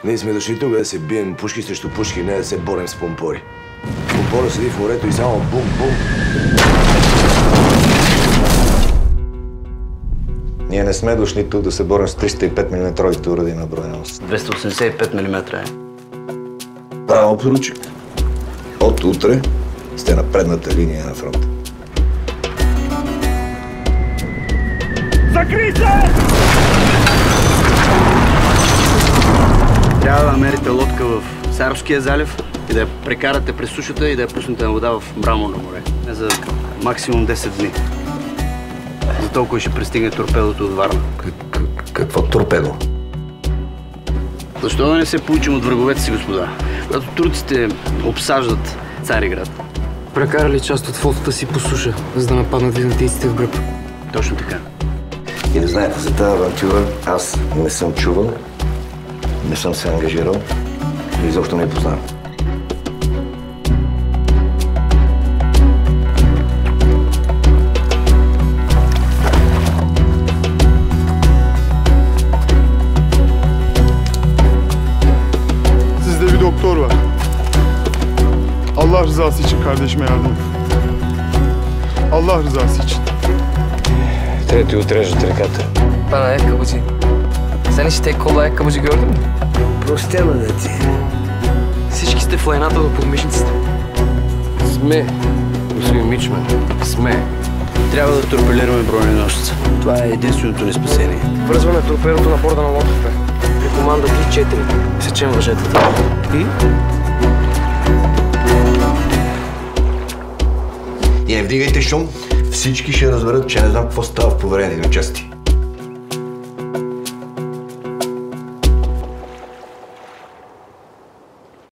Ние сме дошли тук да се бием пушки срещу пушки, не да се борим с помпори. Помпора седи в морето и само бум-бум. Ние не сме дошли тук да се борим с 305 мм уреди на броненост. 285 мм е. Право, поручик. От утре сте на предната линия на фронта. Закрий се! Трябва да намерите лодка в Саровския залив и да я прекарате през сушата и да я пуснете на вода в Мраморно море. За максимум 10 дни. За толкова ще пристигне торпедото от Варна. Какво торпедо? Защо да не се получим от враговете си, господа? Когато турците обсаждат Цариград. Прекарали част от флотата си по суша, за да нападнат византийците в гръб. Точно така. И да знаете, за тази авантюра аз не съм чувал, не съм се ангажирал и изобщо не я познавам. Sizde bir doktor var. Allah rızası için kardeşime yardım edin. Allah rızası için. Трети отрежат реката. Bana ayakkabıcı. Sen hiç tek kollu ayakkabıcı gördün mü? Простяна да ти. Всички сте в лайната до подмишниците. Сме, господин Мичман, сме. Трябва да торпилираме броненосеца. Това е единственото ни спасение. Връзваме торпедото на борда на лодката. При команда 3-4. Сечем въжетата. И? И не вдигайте шум. Всички ще разберат, че не знам какво става в поверените ми части.